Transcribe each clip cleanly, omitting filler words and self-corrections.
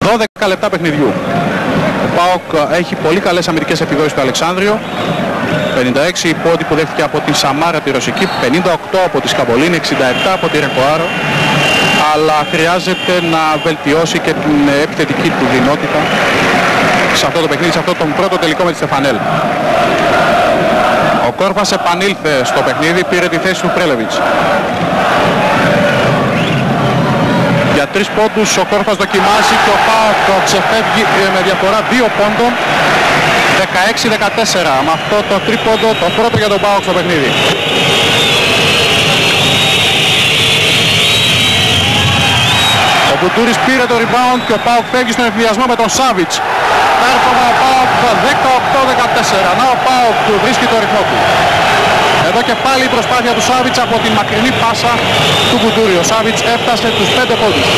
12 λεπτά παιχνιδιού. Ο ΠΑΟΚ έχει πολύ καλές αμυντικές επιδόσεις στο Αλεξάνδριο. 56 πόντοι που δέχτηκε από την Σαμάρα τη Ρωσική, 58 από τη Σκαμπολίνη, 67 από τη Ρεκοάρο. Αλλά χρειάζεται να βελτιώσει και την επιθετική του δυνότητα σε αυτό το παιχνίδι, σε αυτό τον πρώτο τελικό με τη Στεφανέλ. Ο Κόρφας επανήλθε στο παιχνίδι, πήρε τη θέση του Πρέλεβιτς. Για 3 πόντους ο Κόρφας δοκιμάζει και ο ΠΑΟΚ ξεφεύγει με διαφορά 2 πόντων, 16-14. Με αυτό το τρίποντο, το πρώτο για τον ΠΑΟΚ στο παιχνίδι. Ο Μπουτούρης πήρε το rebound και ο ΠΑΟΚ φεύγει στον εφηδιασμό με τον Σάβιτς. Έρχομαι ο ΠΑΟΚ 18-14. Να ο ΠΑΟΚ βρίσκει το ρυθμό του. Εδώ και πάλι η προσπάθεια του Σάβιτς από την μακρινή πάσα του Μπουτούρη. Ο Σάβιτς έφτασε τους 5 πόντους.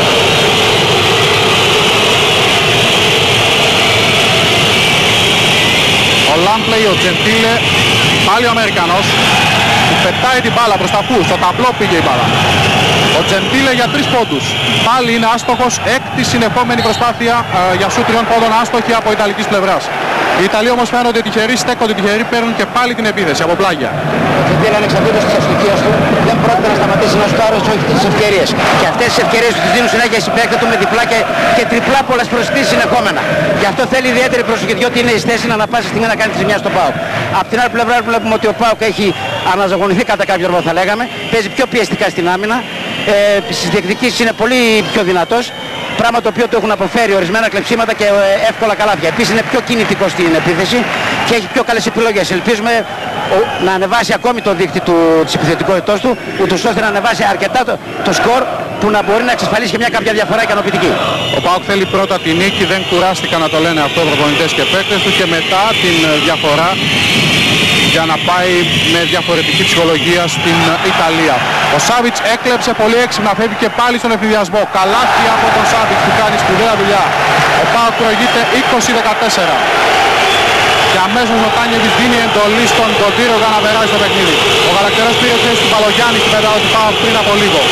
Ο Λάμπλεϊ, ο Τζεντίλε, πάλι ο Αμερικανός, που πετάει την μπάλα προς τα πού, στο ταμπλό πήγε η μπάλα. Ο Τζεντίλε για 3 πόντους. Πάλι είναι άστοχος, έκτη συνεχόμενη προσπάθεια για σου 3 πόντων άστοχη από ιταλικής πλευράς. Οι Ιταλοί όμως φαίνονται τυχεροί, στέκονται τυχεροί, παίρνουν και πάλι την επίθεση από πλάγια. Ο Τζεντίλε ανεξαρτήτως της αστοχίας του δεν πρόκειται να σταματήσει να σκάρει τις ευκαιρίες. Και αυτές τις ευκαιρίες του τις δίνουν συνέχεια οι συμπαίκτες του με διπλά και τριπλά πολλές προσθέσεις συνεχόμενα. Γι' αυτό θέλει ιδιαίτερη προσοχή, διότι είναι η θέση να αναπάσει στιγμή να κάνει τη ζημιά στο ΠΑΟΚ. Από την άλλη πλευρά βλέπουμε ότι ο ΠΑΟΚ έχει αναζωογονηθεί κατά κάποιο τρόπο, θα λέγαμε. Παίζει πιο πιεστικά στην άμυνα. Στις διεκδικήσεις είναι πολύ πιο δυνατός. Πράγμα το οποίο του έχουν αποφέρει ορισμένα κλεψίματα και εύκολα καλάθια. Επίσης είναι πιο κινητικό στην επίθεση και έχει πιο καλές επιλογές. Ελπίζουμε να ανεβάσει ακόμη το δείκτη της επιθετικότητός του, ούτως ώστε να ανεβάσει αρκετά το σκορ που να μπορεί να εξασφαλίσει και μια κάποια διαφορά ικανοποιητική. Ο ΠΑΟΚ θέλει πρώτα την νίκη, δεν κουράστηκαν να το λένε αυτό προπονητές και παίκτες του, και μετά την διαφορά για να πάει με διαφορετική ψυχολογία στην Ιταλία. Ο Σάβιτς έκλεψε πολύ έξυπνα, φεύγει και πάλι στον εφηδιασμό. Καλάθι από τον Σάβιτς που κάνει σπουδαία δουλειά. Ο ΠΑΟΚ προηγείται 20-14. Και αμέσως ο Τάνιεβιτς δίνει εντολή στον Κοντήρο για να περάσει το παιχνίδι. Ο Γαλακτερός πήρε θέση του Παλογιάννη στην μετά ότι πάω πριν από λίγο.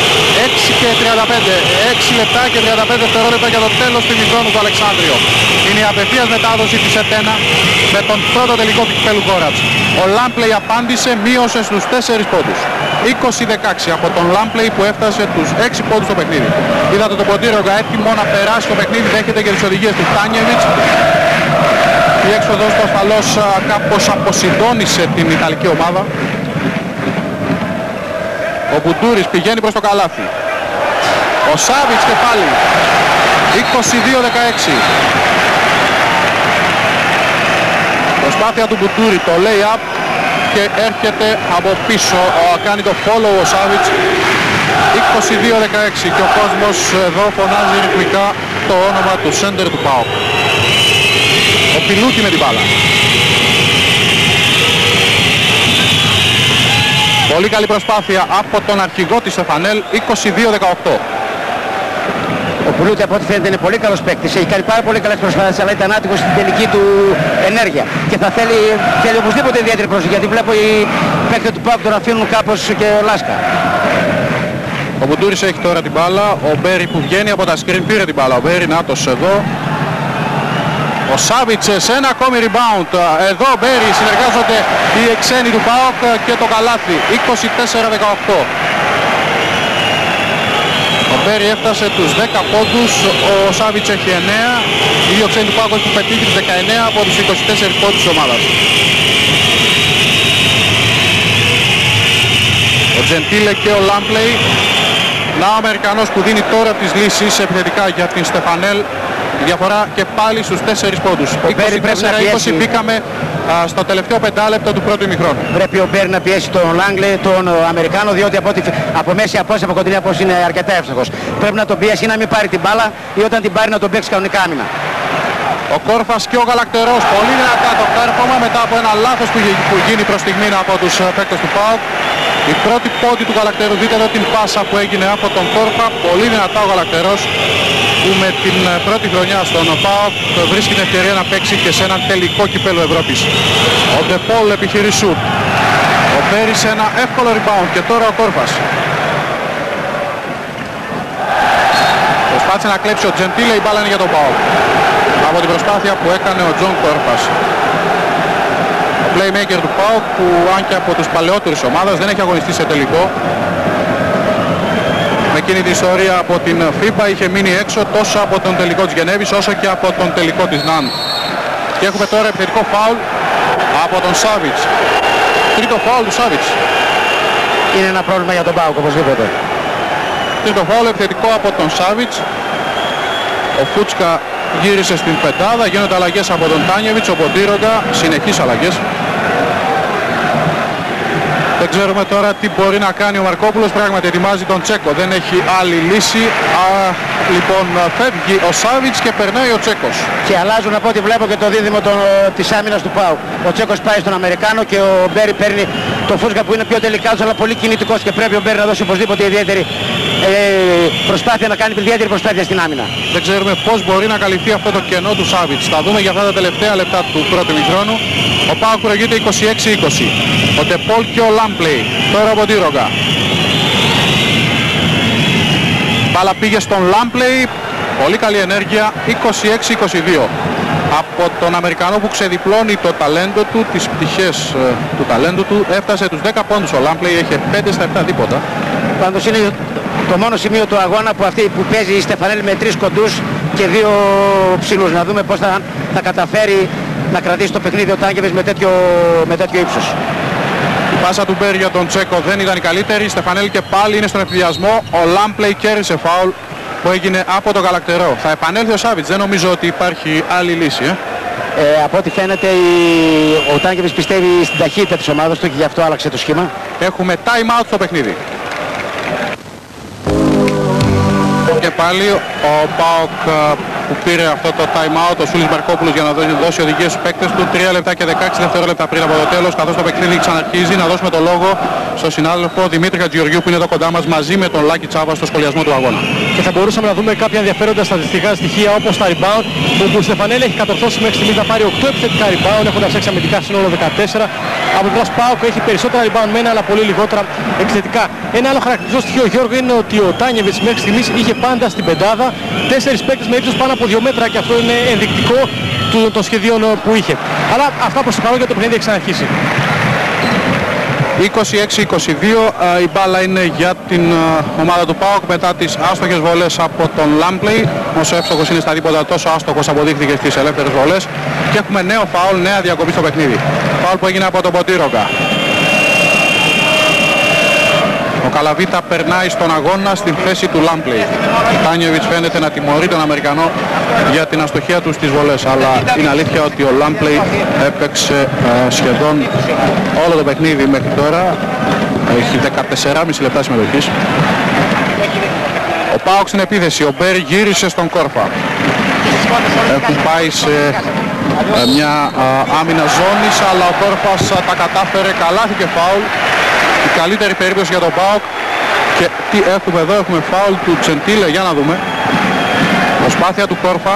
6 λεπτά και 35 δευτερόλεπτα για το τέλος του ημιχρόνου του Αλεξάνδριο. Είναι η απευθείας μετάδοση της ΕΤΕΝΑ με τον πρώτο τελικό του κυπέλλου Κόρατς. Ο Λάμπλεϊ απάντησε, μείωσε στους 4 πόντους. 20-16 από τον Λάμπλεϊ που έφτασε τους 6 πόντους στο παιχνίδι. Είδατε τον Κοντήρο έτοιμο να περάσει το παιχνίδι, δέχεται και τις οδηγίες του Τάνιεβιτς. Η έξοδος του ασφαλώς κάπως αποσυντώνησε την Ιταλική ομάδα. Ο Μπουτούρης πηγαίνει προς το καλάθι. Ο Σάβιτς και πάλι 22-16. Προσπάθεια του Μπουτούρη, το lay-up, και έρχεται από πίσω, κάνει το follow ο Σάβιτς. 22-16 και ο κόσμος εδώ φωνάζει ρυθμικά το όνομα του σέντερ του ΠΑΟΚ. Ο Πιλούκι με την μπάλα. Πολύ καλή προσπάθεια από τον αρχηγό της Στεφανέλ, 22-18. Ο Πουλούτη από ό,τι φαίνεται είναι πολύ καλός παίκτης. Έχει κάνει πάρα πολύ καλές προσπάθειες, αλλά ήταν άτυχος στην τελική του ενέργεια. Και θα θέλει οπωσδήποτε ιδιαίτερη προσοχή, γιατί βλέπω οι παίκτες του ΠΑΟΚ τον αφήνουν κάπως και λάσκα. Ο Μπουτούρης έχει τώρα την μπάλα. Ο Μπέρι που βγαίνει από τα screen πήρε την μπάλα. Ο Μπέρι, νάτος εδώ. Ο Σάβιτς σε ένα ακόμη rebound. Εδώ ο Μπέρι, συνεργάζονται οι εξένοι του ΠΑΟΚ και το καλάθι. 24-18. Ο Μπέρι έφτασε τους 10 πόντους, ο Σάβιτς έχει 9. Οι δύο ξένοι του ΠΑΟΚ έχουν πετύχει τους 19 από τους 24 πόντους της ομάδας. Ο Τζεντίλε και ο Λάμπλεϊ. Να ο Αμερικανός που δίνει τώρα τις λύσεις επιθετικά για την Στεφανέλ. Η διαφορά και πάλι στους 4 πόντους. 24-20 μπήκαμε στο τελευταίο 5 λεπτό του πρώτου ημιχρόνου. Πρέπει ο Μπέρι να πιέσει τον Λάγκλε, τον Αμερικάνο, διότι από μέση απόσταση, από κοντινή απόσταση είναι αρκετά εύστοχος. Πρέπει να τον πιέσει ή να μην πάρει την μπάλα, ή όταν την πάρει να τον παίξει κανονικά άμυνα. Ο Κόρφας και ο Γαλακτερός πολύ δυνατά το κάρπωμα μετά από ένα λάθος που γίνει προς στιγμή από τους παίκτες του ΠΑΟΚ. Η πρώτη πόντη του Γαλακτερού, δείτε εδώ την πάσα που έγινε από τον Κόρφα, πολύ δυνατά ο Γαλακτερός, που με την πρώτη χρονιά στον ΠΑΟΚ βρίσκει την ευκαιρία να παίξει και σε έναν τελικό κυπέλλο Ευρώπης. Ο Ντεπόλ επιχειρεί σουτ. Ο Μπέρι σε ένα εύκολο rebound και τώρα ο Κόρφας. προσπάθησε να κλέψει ο Τζεντίλε, η μπάλα είναι για τον ΠΑΟΚ. Από την προσπάθεια που έκανε ο Τζον Κόρφας. Ο playmaker του ΠΑΟΚ που αν και από τους παλαιότερους ομάδας δεν έχει αγωνιστεί σε τελικό. Με εκείνη την ιστορία από την FIBA είχε μείνει έξω τόσο από τον τελικό της Γενέβης όσο και από τον τελικό της ΝΑΝ. Και έχουμε τώρα επιθετικό φάουλ από τον Σάβιτς. Τρίτο φάουλ του Σάβιτς. Είναι ένα πρόβλημα για τον ΠΑΟΚ οπωσδήποτε. Τρίτο φάουλ επιθετικό από τον Σάβιτς. Ο Φούτσκα γύρισε στην πεντάδα, γίνονται αλλαγές από τον Τάνιεβιτς, ο Ποντήρογκα, συνεχείς αλλαγές. Δεν ξέρουμε τώρα τι μπορεί να κάνει ο Μαρκόπουλος, πράγματι ετοιμάζει τον Τσέκο, δεν έχει άλλη λύση. Λοιπόν, φεύγει ο Σάβιτς και περνάει ο Τσέκος. Και αλλάζουν από ό,τι βλέπω και το δίδυμο της άμυνας του ΠΑΟΚ. Ο Τσέκος πάει στον Αμερικάνο και ο Μπέρι παίρνει το Φούσκα που είναι πιο τελικάτος αλλά πολύ κινητικός και πρέπει ο Μπέρι να δώσει οπωσδήποτε ιδιαίτερη προσπάθεια, να κάνει ιδιαίτερη προσπάθεια στην άμυνα. Δεν ξέρουμε πώς μπορεί να καλυφθεί αυτό το κενό του Σάβιτς. Θα δούμε για αυτά τα τελευταία λεπτά του πρώτου ημιχρόνου. Ο ΠΑΟΚ προηγείται 26-20. Ο Ντεπόλ και ο Λάμπλεϊ. Τώρα ο Ποντήρογκα. Μπάλα πήγε στον Λάμπλεϊ. Πολύ καλή ενέργεια. 26-22. Από τον Αμερικανό που ξεδιπλώνει το ταλέντο του, τις πτυχές του ταλέντου του, έφτασε τους 10 πόντους. Ο Λάμπλεϊ έχει 5 στα 7 δίποτα. Πάντως είναι το μόνο σημείο του αγώνα που αυτή που παίζει η Στεφανέλη με 3 κοντούς και 2 ψηλούς. Να δούμε πώς θα καταφέρει να κρατήσει το παιχνίδι ο Τάνκεβιτς με τέτοιο ύψος. Η πάσα του Μπέρι για τον Τσέκο δεν ήταν η καλύτερη. Η Στεφανέλη και πάλι είναι στον ευθυδιασμό. Ο Λάμπλεϊ κέρδισε φάουλ που έγινε από τον Γαλακτερό. Θα επανέλθει ο Σάβιτς, δεν νομίζω ότι υπάρχει άλλη λύση. Από ό,τι φαίνεται ο Τάνκεβιτς πιστεύει στην ταχύτητα της ομάδας του και γι' αυτό άλλαξε το σχήμα. Έχουμε time out στο παιχνίδι. Και πάλι ο ΠΑΟΚ που πήρε αυτό το time out, ο Σούλης Μαρκόπουλος για να δώσει οδηγίες στους παίκτες του, 3 λεπτά και 16 δευτερόλεπτα πριν από το τέλος, καθώς το παιχνίδι ξαναρχίζει. Να δώσουμε το λόγο στον συνάδελφο Δημήτρη Χατζηγεωργίου που είναι εδώ κοντά μας μαζί με τον Λάκη Τσάβα στο σχολιασμό του αγώνα. Και θα μπορούσαμε να δούμε κάποια ενδιαφέροντα στατιστικά στοιχεία όπως τα rebound, όπου η Στεφανέλη έχει κατορθώσει μέχρι στιγμής να πάρει 8 επιθετικά rebound, έχοντας 6 αμυντικά σύνολο 14. Από την πλευρά ΠΑΟΚ έχει περισσότερα rebound μένα, αλλά πολύ λιγότερα επιθετικά. Ένα άλλο χαρακτηριστικό στοιχείο, Γιώργο, είναι ότι ο Τάνιεβιτς μέχρι στιγμής είχε πάντα στην πεντάδα 4 παίκτες με ύψος πάνω από 2 μέτρα και αυτό είναι ενδεικτικό των σχεδίων που είχε. Αλλά αυτά προς το παρόν για το παιχνίδι έχει ξαναρχίσει. 26-22 η μπάλα είναι για την ομάδα του ΠΑΟΚ μετά τις άστοχες βολές από τον Λάμπλεϊ. Όσο εύστοχος είναι στα δίποτα, τόσο άστοχος αποδείχθηκε στις ελεύθερες βολές. Και έχουμε νέο φάουλ, νέα διακοπή στο παιχνίδι. Φάουλ που έγινε από τον Ποντήρογκα. Ο Καλαβίτα περνάει στον αγώνα στην θέση του Λάμπλεϊ. Τάνιεβιτς φαίνεται να τιμωρεί τον Αμερικανό για την αστοχία του στις βολές, αλλά είναι αλήθεια ότι ο Λάμπλεϊ έπαιξε σχεδόν όλο το παιχνίδι μέχρι τώρα. Έχει 14,5 λεπτά συμμετοχής. Ο ΠΑΟΚ στην επίθεση, ο Μπέρι γύρισε στον Κόρφα. Έχουν πάει σε μια άμυνα ζώνης, αλλά ο Κόρφας τα κατάφερε, καλάθι και φάουλ. Η καλύτερη περίπτωση για τον ΠΑΟΚ. Και τι έχουμε εδώ, έχουμε φάουλ του Τζεντίλε, για να δούμε. Προσπάθεια του Κόρφα.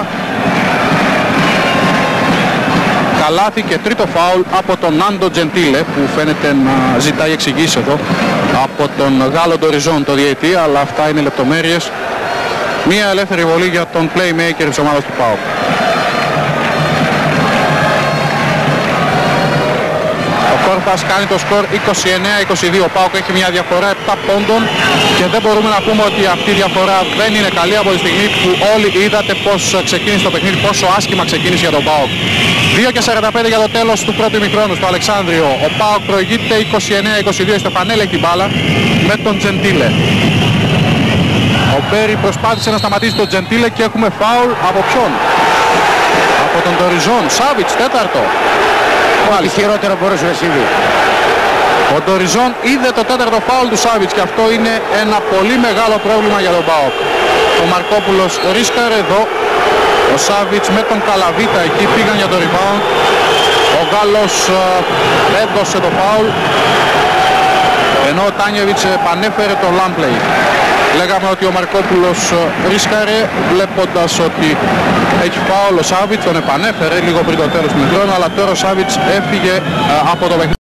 Καλάθι και τρίτο φάουλ από τον Νάντο Τζεντίλε που φαίνεται να ζητάει εξηγήσεις εδώ από τον Γάλλο Ντοριζόν, το διαιτή, αλλά αυτά είναι λεπτομέρειες. Μία ελεύθερη βολή για τον playmaker της ομάδας του ΠΑΟΚ. Κόρφας κάνει το σκορ 29-22. Ο ΠΑΟΚ έχει μια διαφορά 7 πόντων και δεν μπορούμε να πούμε ότι αυτή η διαφορά δεν είναι καλή από τη στιγμή που όλοι είδατε πως ξεκίνησε το παιχνίδι, πόσο άσχημα ξεκίνησε για τον ΠΑΟΚ. 2:45 για το τέλος του πρώτου ημιχρόνου στο Αλεξάνδριο. Ο ΠΑΟΚ προηγείται 29-22. Η Στεφανέλη έχει την μπάλα με τον Τζεντίλε. Ο Μπέρι προσπάθησε να σταματήσει τον Τζεντίλε και έχουμε φάουλ από ποιον? Από τον Ντοριζόν. Σάβιτς, τέταρτο. Ό,τι χειρότερο μπορούσε να συμβεί. Ο Ντοριζόν είδε το τέταρτο φάουλ του Σάβιτς και αυτό είναι ένα πολύ μεγάλο πρόβλημα για τον ΠΑΟΚ. Ο Μαρκόπουλος ρίσκαρε εδώ. Ο Σάβιτς με τον Καλαβίτα εκεί πήγαν για το rebound. Ο Γάλλος έδωσε το φάουλ, ενώ ο Τάνιεβιτς επανέφερε τον Λάμπλεϊ. Λέγαμε ότι ο Μαρκόπουλος ρίσκαρε βλέποντας ότι έχει φάουλ ο Σάβιτς, τον επανέφερε λίγο πριν το τέλος του ημιχρόνου, αλλά τώρα ο Σάβιτς έφυγε από το παιχνίδι.